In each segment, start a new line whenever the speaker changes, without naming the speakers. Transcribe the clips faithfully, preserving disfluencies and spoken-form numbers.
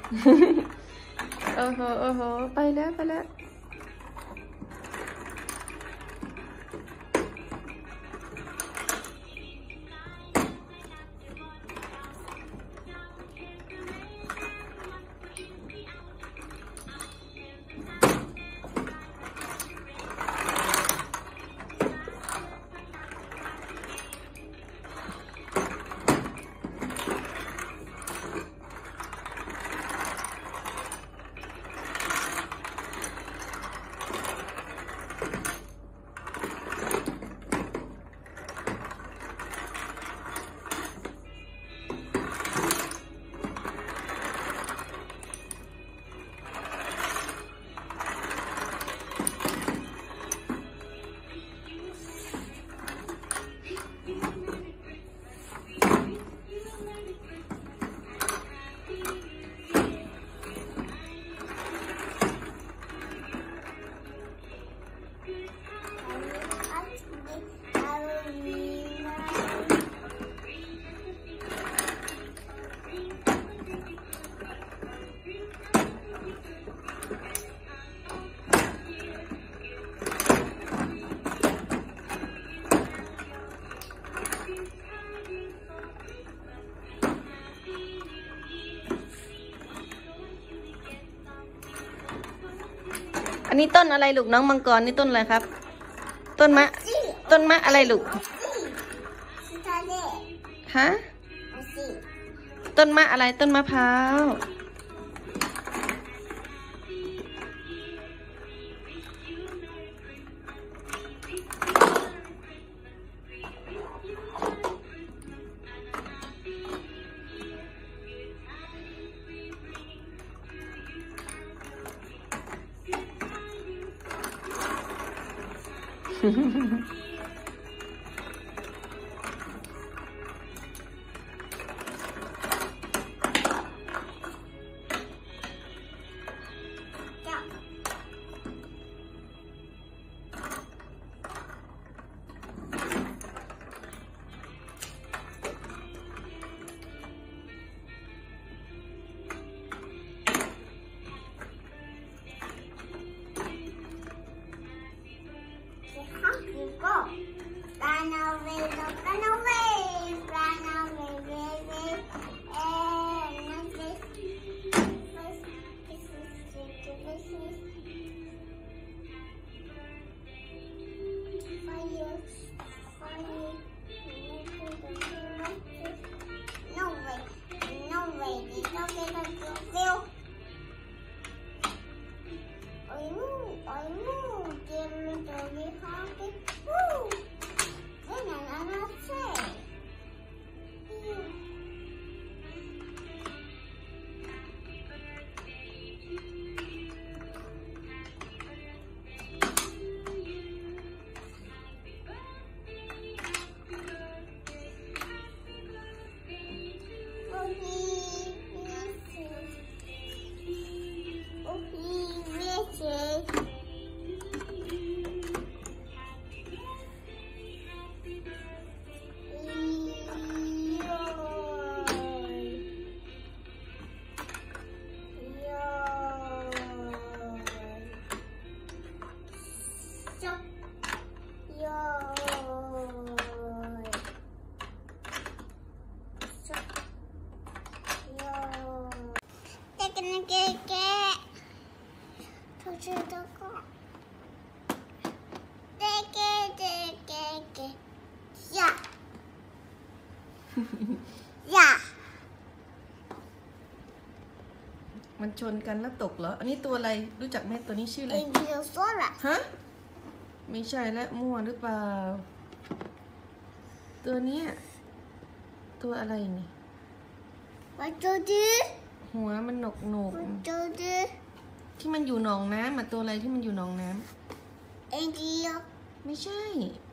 โอ้โหโอ้โหไปแล้วไปแล้วอันนี้ต้นอะไรลูกน้องมังกรนี่ต้นอะไรครับต้นมะต้นมะอะไรลูกฮะต้นมะอะไรต้นมะพร้าว
Run away, run away, run away, baby. And this, this, this is this is for you, for you. No way, no way, no way, no way. I know, I know, give me the way happy. Woo! Then I'm say. Yeah. Yeah.
มันชนกันแล้วตกเหรออันนี้ตัวอะไรรู้จักไหมตัวนี้ชื่ออะไร
เอ็นจิโอโซล่ะ
ฮะไม่ใช่และมั่วหรือเปล่าตัวเนี้ยตัวอะไรนี่
มาดูดิ
หัวมันหนกหนก
ดูดิ
ที่มันอยู่หนองน้ำมาตัวอะไรที่มันอยู่หนองน้
ำเอ็นจิโอ
ไม่ใช่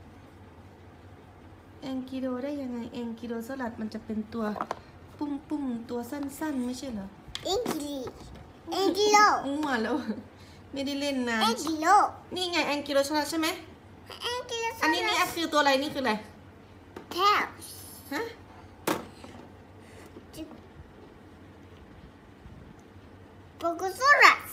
แองกิโดได้ยังไงแองกิโดสลัดมันจะเป็นตัวปุ้มปุ้มตัวสั้นๆไม่ใช่เหรอ
เอ็นจิเอ็นจิโล
มั่วแล้วไม่ได้เล่นนาน
เอ็นจิโล
นี่ไงแองกิโดสลัดใช่ไหม
เอ็นจิโล
อันนี้นี่คือตัวอะไรนี่คืออะไร
แคป
ฮะ
Brontosaurus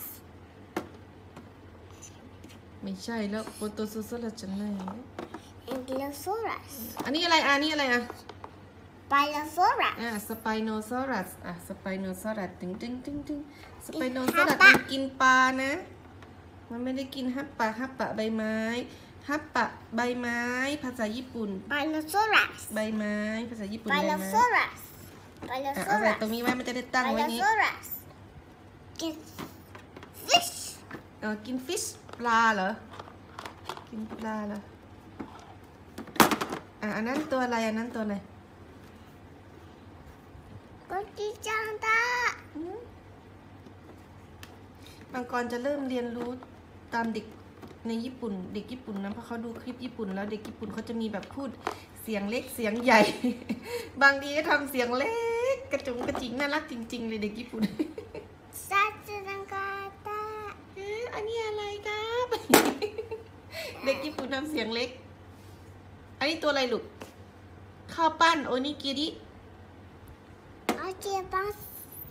ไม่ใช่แล้วโปรโตโซซัสจะไหน
Ankylosaurus
อันนี้อะไรอันนี้อะไรอ่ะ
Spinosaurus
อ่ะสไปโนซอรัสอ่ะสไปโนซอรัสตึงตึงตึงตึงสไปโนซอรัส
ฮับปะ
มันกินปลานะ มันไม่ได้กินฮับปะฮับปะใบไม้ฮับปะใบไม้ ภาษาญี่ปุ่น
Spinosaurus
ใบไม้ภาษาญี่ปุ่นใบไม้
Spinosaurus
อ่ะเอาใส่ตรง
Spinosaurus
นี้ไว้มันจะได้ตั้งไว้นี้
Spinosaurus Get fish
เออกินฟิชปลาเหรอ กินปลาเหรอ อ่ะอันนั้นตัวอะไรอันนั้นตัวอะไร
ก็จิจังตา
อืมมังกรจะเริ่มเรียนรู้ตามเด็กในญี่ปุ่น เด็กญี่ปุ่นนะเพราะเขาดูคลิปญี่ปุ่นแล้วเด็กญี่ปุ่นเขาจะมีแบบพูดเสียงเล็กเสียงใหญ่ บางทีก็ทำเสียงเล็กกระจุงกระจิงน่ารักจริงๆเลยเด็กญี่ปุ่น
ซาจิจังกาตา
เอ๊ะอันนี้อะไรครับ เด็กญี่ปุ่นทำเสียงเล็ก อันนี้ตัวอะไรลูก ข้าวปั้นโอนิกิริ
โอเคบัส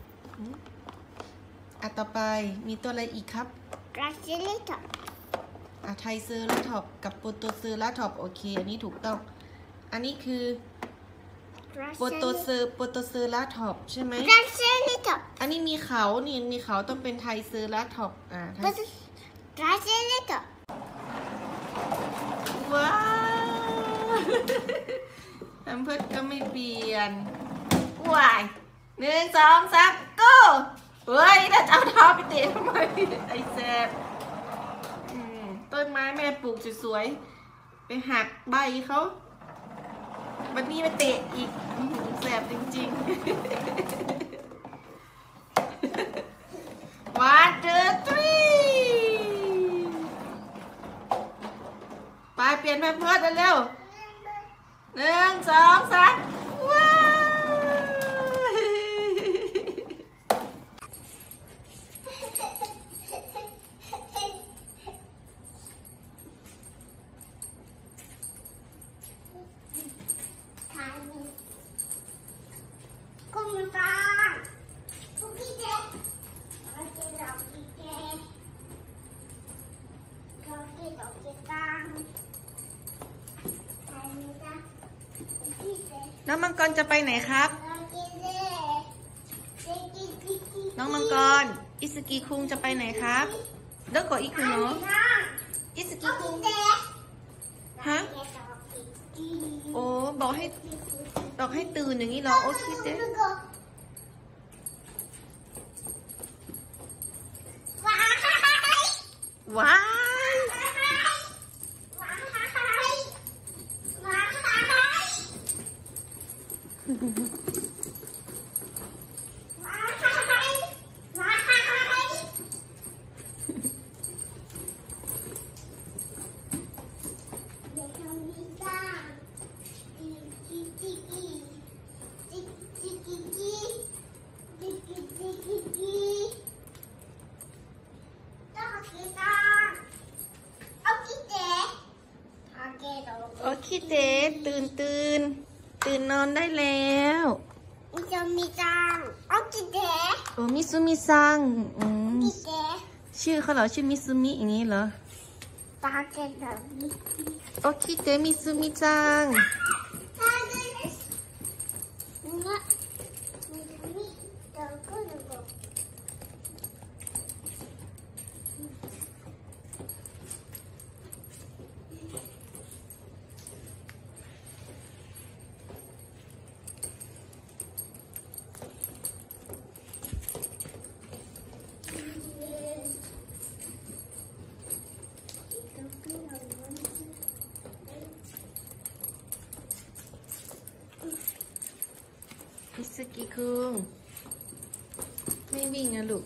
อ่ะต่อไปมีตัวอะไรอีกครับ
กราซิลิตอ
อ่ะไทเซอร์ลาท็อปกับโปรโตเซอร์ลาท็อปโอเค อันนี้ถูกต้อง อันนี้คือโปรโตเซอร์โปรโตเซอร์ลาท็อปใช่ไหม
กราซิลิตอ
อันนี้มีเขานี่มีเขาต้องเป็นไทเซอร์ลาท็อปอ่าไท
บัสกราซิลิตอ
ว้าวทำเพื่อก็ไม่เปลี่ยนว้ายหนึ่งสองสามgo เฮ้ยแล้วจะเอาเท้าไปเตะทำไมไอ้แซ่บอืมต้นไม้แม่ปลูกสวยๆไปหักใบเขาวันนี้มาเตะอีกอื้อหือแซ่บจริงๆ one two three ไปเปลี่ยนแพมเพิร์สเร็วหนึ่งสองสามว้าว
กุ้งตาคุกกี้เด็กโอเคดอกกี้เด็กโอเคดอกกี้ตาไปเลยจ้ะคุกกี้เด็ก
น้องมังกรจะไปไหนครับ
โอเคเด็กเด็กกี้กี้กี้
น้องมังกร อิสกิคุงจะไปไหนครับเด็กกว่าอีกคุณเนาะอิสกิคุงฮะโอ้บอกให้บอกให้ตื่นอย่างนี้เหรอโอเคเด้ ว้ายโอเคเด้ตื่นตื่นตื่นนอนได้แล้ว
จะมีจังโอเคเด็
โอ้มิซุมิซังอืม
กเด็
ชื่อเขาเหรอชื่อมิซุมิอย่างนี้เหรอ
ปาเกตแบบ
โอเคเด้มิซุมิจัง
ปาเกตเนี่ยมีมีเดี๋ยวก็เดี๋ยวก็
อิสกิคุงไม่วิ่งนะลูก